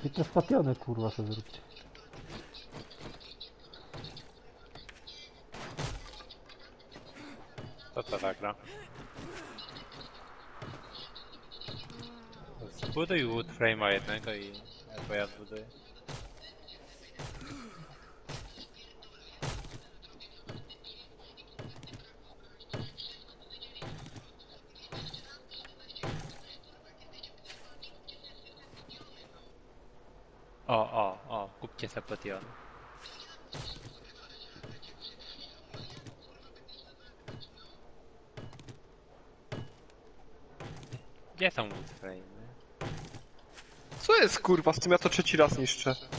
I te stationy kurwa sobie zróbcie. To nagra. Zbuduj wood frame'a jednego i albo ja zbuduję. O, kupcie se potion. Gdzie są wood frame? Co jest kurwa, z tym ja to trzeci raz niszczę.